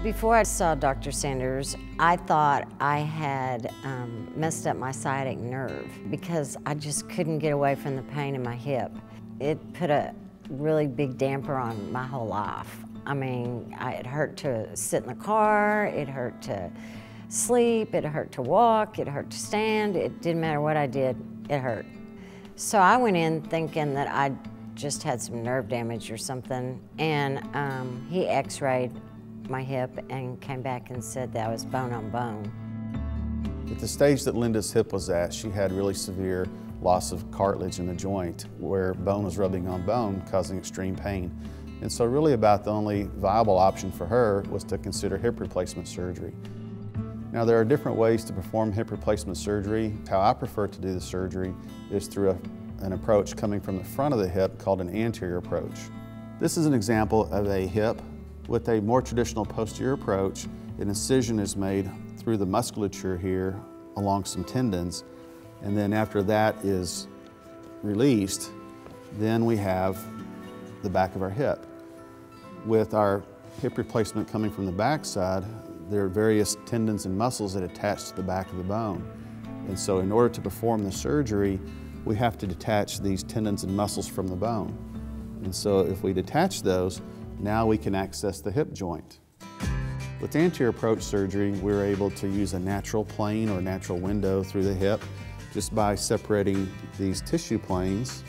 Before I saw Dr. Sanders, I thought I had messed up my sciatic nerve because I just couldn't get away from the pain in my hip. It put a really big damper on my whole life. I mean, it hurt to sit in the car, it hurt to sleep, it hurt to walk, it hurt to stand. It didn't matter what I did, it hurt. So I went in thinking that I just had some nerve damage or something, and he x-rayed my hip and came back and said that I was bone on bone. At the stage that Linda's hip was at, she had really severe loss of cartilage in the joint where bone was rubbing on bone, causing extreme pain. And so really about the only viable option for her was to consider hip replacement surgery. Now there are different ways to perform hip replacement surgery. How I prefer to do the surgery is through an approach coming from the front of the hip called an anterior approach. This is an example of a hip with a more traditional posterior approach. An incision is made through the musculature here along some tendons, and then after that is released, then we have the back of our hip. With our hip replacement coming from the back side, there are various tendons and muscles that attach to the back of the bone. And so in order to perform the surgery, we have to detach these tendons and muscles from the bone. And so if we detach those, now we can access the hip joint. With anterior approach surgery, we're able to use a natural plane or natural window through the hip just by separating these tissue planes.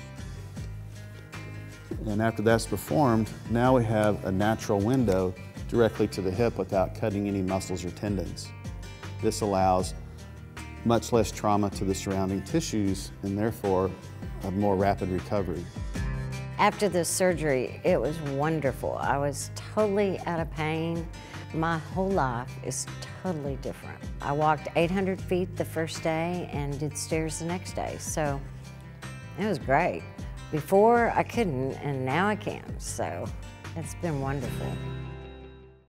And after that's performed, now we have a natural window directly to the hip without cutting any muscles or tendons. This allows much less trauma to the surrounding tissues and therefore a more rapid recovery. After the surgery, it was wonderful. I was totally out of pain. My whole life is totally different. I walked 800 feet the first day and did stairs the next day, so it was great. Before I couldn't, and now I can, so it's been wonderful.